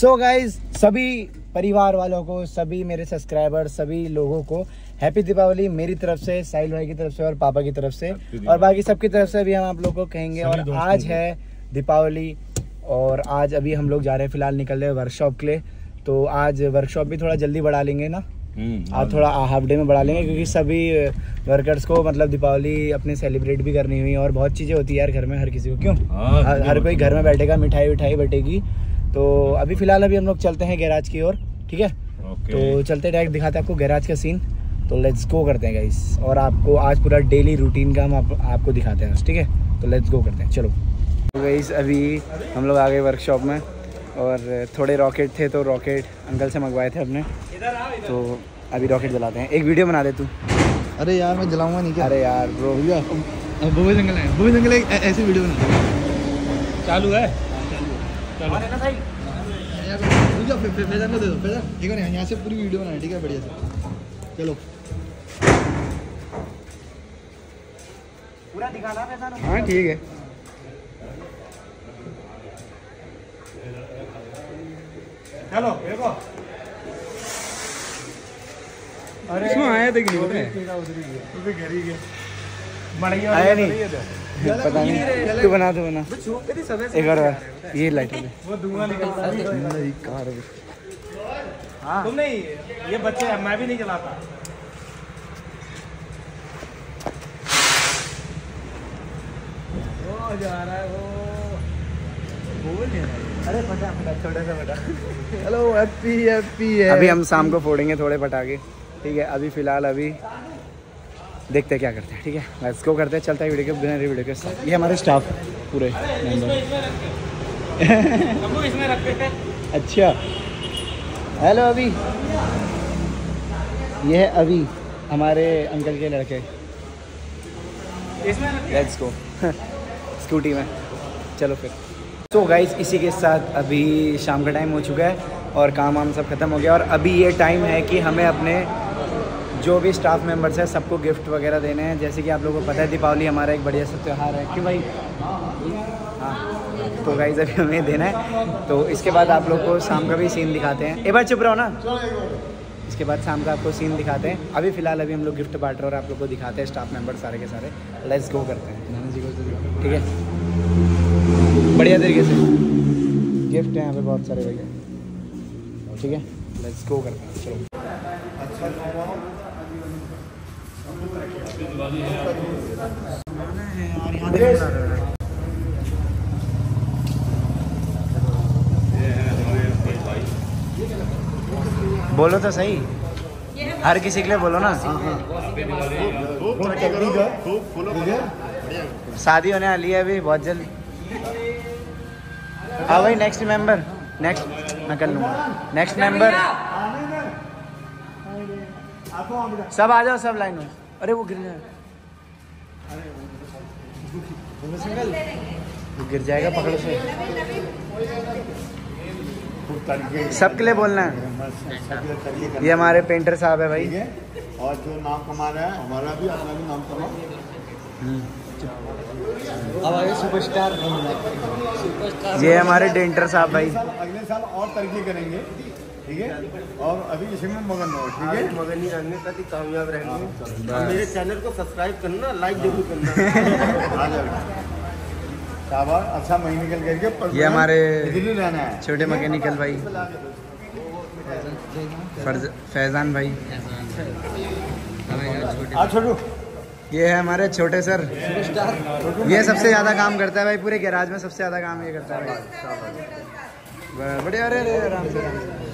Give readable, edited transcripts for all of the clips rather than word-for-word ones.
So guys, सभी परिवार वालों को, सभी मेरे सब्सक्राइबर, सभी लोगों को हैप्पी दीपावली मेरी तरफ से, साहिल भाई की तरफ से और पापा की तरफ से और बाकी सबकी तरफ से भी हम आप लोगों को कहेंगे। और आज है दीपावली और आज अभी हम लोग जा रहे हैं, फिलहाल निकल रहे हैं वर्कशॉप के लिए। तो आज वर्कशॉप भी थोड़ा जल्दी बढ़ा लेंगे ना, आज थोड़ा हाफ डे में बढ़ा लेंगे क्योंकि सभी वर्कर्स को मतलब दीपावली अपने सेलिब्रेट भी करनी हुई और बहुत चीज़ें होती है यार घर में, हर किसी को क्यों हर कोई घर में बैठेगा, मिठाई विठाई बटेगी। तो अभी फिलहाल अभी हम लोग चलते हैं गैराज की ओर, ठीक है? तो चलते डायरेक्ट दिखाते हैं आपको गैराज का सीन। तो लेट्स गो करते हैं गाइस, और आपको आज पूरा डेली रूटीन का हम आपको दिखाते हैं, ठीक है? तो लेट्स गो करते हैं, चलो। तो गाइस अभी हम लोग आ गए वर्कशॉप में और थोड़े रॉकेट थे तो रॉकेट अंकल से मंगवाए थे अपने, तो अभी रॉकेट जलाते हैं। एक वीडियो बना दे तू। अरे यार मैं जलाऊंगा नहीं क्या? अरे यार ब्रो, बॉय जंगल ऐसी वीडियो बना चालू है। फैजान को दे दो, फैजान ठीक है, यहाँ से पूरी वीडियो बनाए, ठीक है? बढ़िया से चलो पूरा दिखाना फैजान। हाँ ठीक है। चलो देखो, अरे इसमें आया था कि नहीं? आया नहीं, पता नहीं। तू बना एक बार ये लाइट वो धुआं निकलता है। तुम नहीं, ये बच्चे हैं, मैं भी नहीं चलाता। वो जा रहा है वो बोल नहीं रहा है। अरे फटा छोटा सा फटा। हेलो हैप्पी है। अभी हम शाम को फोड़ेंगे थोड़े पटाखे, ठीक है? अभी फिलहाल अभी देखते हैं क्या करते हैं, ठीक है? लेट्स गो करते हैं, चलता है वीडियो के बिना वीडियो के साथ। ये हमारे स्टाफ पूरे इसमें रखते थे। अच्छा, हेलो अभी, ये है अभी हमारे अंकल के लड़के। लेट्स गो स्कूटी में, चलो फिर। तो गाइस इसी के साथ अभी शाम का टाइम हो चुका है और काम वाम सब खत्म हो गया और अभी ये टाइम है कि हमें अपने जो भी स्टाफ मेंबर्स हैं सबको गिफ्ट वगैरह देने हैं। जैसे कि आप लोगों को पता है दीपावली हमारा एक बढ़िया सा त्यौहार है, क्यों भाई? हाँ, तो गाइस अभी हमें देना है। तो इसके बाद आप लोग को शाम का भी सीन दिखाते हैं। एक बार चुप रहो ना। इसके बाद शाम का आपको सीन दिखाते हैं। अभी फिलहाल अभी हम लोग गिफ्ट बांट रहे हैं और आप लोग को दिखाते हैं स्टाफ मेंबर सारे के सारे। लेट्स गो करते हैं, ठीक है? बढ़िया तरीके से गिफ्ट हैं यहाँ पे बहुत सारे भैया, ठीक है? लेट्स गो करते हैं, चलो। बोलो तो सही, हर किसी के लिए बोलो ना। शादी होने वाली है अभी बहुत जल्द। हाँ भाई, नेक्स्ट मेंबर, नेक्स्ट मैं कर लूँगा। नेक्स्ट मेंबर सब आ जाओ, सब लाइन में। अरे वो गिर जाएगा, वो गिर जाएगा, पकड़ो से। सबके लिए बोलना है। ये हमारे पेंटर साहब है भाई, और जो नाम कमा रहा है हमारा भी, अपना भी नाम कमा। अब आगे सुपरस्टार। ये हमारे डेंटर साहब भाई, अगले साल और तरक्की करेंगे, ठीक है? और अभी इसमें मगन हो, ठीक है? मगन नहीं रहने तक ही कामयाब रहेंगे। मेरे चैनल को सब्सक्राइब करना, लाइक जरूर करना। शाबाश, अच्छा मैकेनिकल करके। ये हमारे दिल्ली रहना है, छोटे मैकेनिकल भाई फैजान भाई। छोटू, ये है हमारे छोटे सर, ये सबसे ज़्यादा काम करता है भाई, पूरे गैराज में सबसे ज़्यादा काम ये करता है भाई। बढ़िया। अरे आराम से।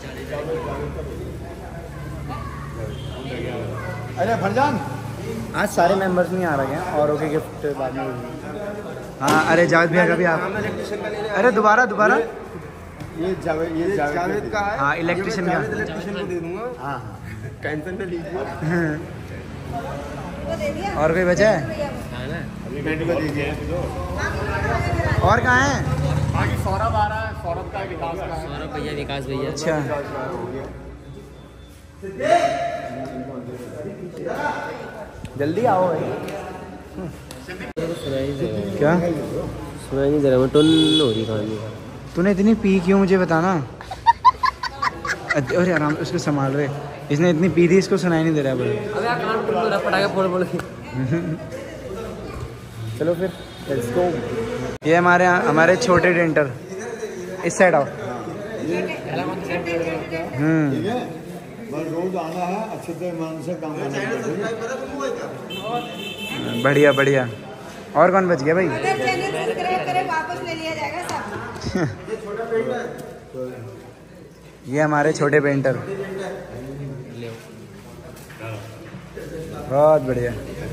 अरे फरजान, आज सारे मेंबर्स नहीं आ रहे हैं, औरों के गिफ्ट बाद में। हाँ, अरे जावेद भैया का भी आप। अरे दोबारा ये जावेद का है। हाँ, इलेक्ट्रिशियन का। इलेक्ट्रिशियन को दे दूंगा। हाँ, टेंशन न लीजिए। और कोई बचा है? और कहाँ है? सौरभ आ रहा है, सौरभ का, विकास का। सौरभ भैया, विकास भैया। अच्छा, जल्दी आओ भाई। क्या सुनाई नहीं दे रहा, मैं टुन हो रही कहानी। तूने इतनी पी क्यों, मुझे बताना। अरे आराम उसको संभाल रहे, इसने इतनी पी थी इसको सुनाई नहीं दे रहा है। अबे कान पूरा पटाखा फोड़ फोड़ के। चलो फिर लेट्स गो। ये हमारे छोटे डेंटर इस साइड आओ। रोज आना है, अच्छे से मन से काम करना है। बढ़िया बढ़िया। और कौन बच गया भाई? अगर चैनल सब्सक्राइब करे वापस ले लिया जाएगा सब। ये हमारे छोटे पेंटर, बहुत बढ़िया।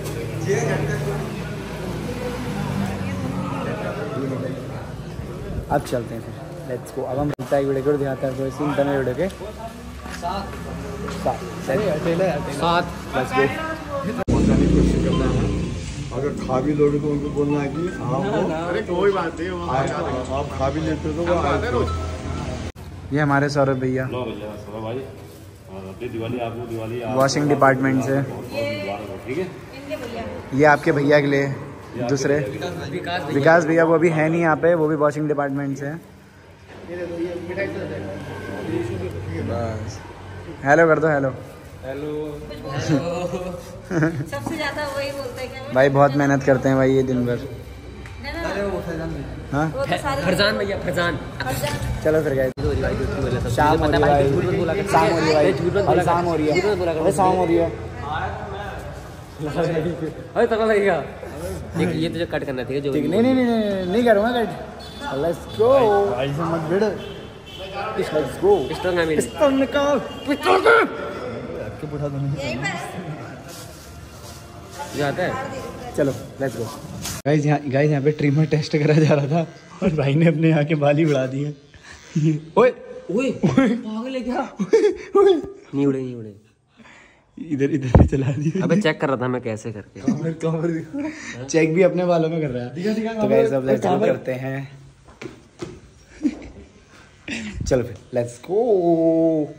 अब चलते हैं फिर, लेट्स गो। अब हम वीडियो को दिखाते हैं सीन बने वीडियो के साथ। Let's go. पहुंचाने की कोशिश करना है। अगर खा भी लोगे तो उनको बोलना है कि अरे कोई बात नहीं, आप खा भी लेते हो तो ये हमारे सौरभ भैया वॉशिंग डिपार्टमेंट से। ये आपके भैया के लिए दूसरे विकास भैया, वो भी है नहीं यहाँ पे, वो भी वॉशिंग डिपार्टमेंट से। बस हेलो कर दो, हेलो सबसे ज्यादा वही बोलते हैं क्या भाई, बहुत मेहनत करते हैं भाई ये दिन भर। हाँ फरजान भैया, फरजान। चलो फिर गए, शाम हो रही है भाई, शाम हो रही है भाई, शाम हो रही है, शाम हो रही है। अरे तगड़ा लगेगा। ये तुझे कट करना ठीक है जो ठीक, नहीं करूँगा कट। लेट्स गो, ऐसे मत भिड़। लेट्स गो, पिस्टल ना मेरी, पिस्तौल निकाल, पिस्तौल के उठा दो। जाता है। चलो लेट्स गो। गाइस यहाँ पे ट्रिमर टेस्ट करा जा रहा था और भाई ने अपने यहाँ के बाल ही उड़ा दिए। ओए ओए पागल है क्या? नहीं उड़े, नहीं उड़े, इधर से चला दिए। अबे चेक कर रहा था मैं कैसे करके। चेक भी अपने बालों में कर रहा है। तो गाइस अब लेट्स गो करते हैं। चलो फिर लेट्स गो।